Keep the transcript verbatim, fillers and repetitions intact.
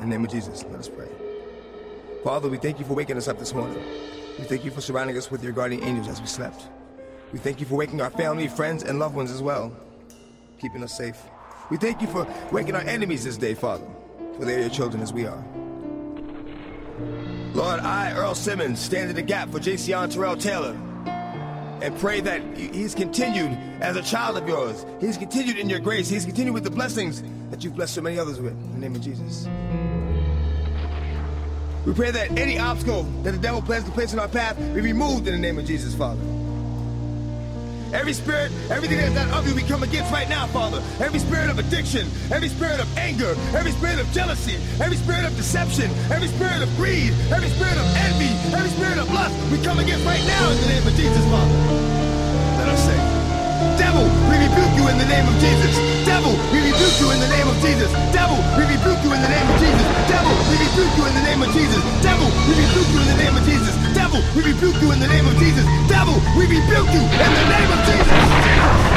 the name of Jesus, let us pray. Father, we thank you for waking us up this morning. We thank you for surrounding us with your guardian angels as we slept. We thank you for waking our family, friends, and loved ones as well, keeping us safe. We thank you for waking our enemies this day, Father, for they are your children as we are. Lord, I, Earl Simmons, stand in the gap for J C R and Terrell Taylor and pray that he's continued as a child of yours. He's continued in your grace. He's continued with the blessings that you've blessed so many others with. In the name of Jesus. We pray that any obstacle that the devil plans to place in our path be removed in the name of Jesus, Father. Every spirit, everything that's not of you, we come against right now, Father. Every spirit of addiction, every spirit of anger, every spirit of jealousy, every spirit of deception, every spirit of greed, every spirit of envy, every spirit of lust, we come against right now in the name of Jesus, Father. Let us say, devil, we rebuke you in the name of Jesus. Devil, we rebuke you in the name of Jesus. Devil, we rebuke you in the name of Jesus. Devil, we rebuke you in the name of Jesus. Devil, we rebuke you in the name of Jesus. Devil, we rebuke you in the name of Jesus. Devil, we rebuke you in the name of Jesus.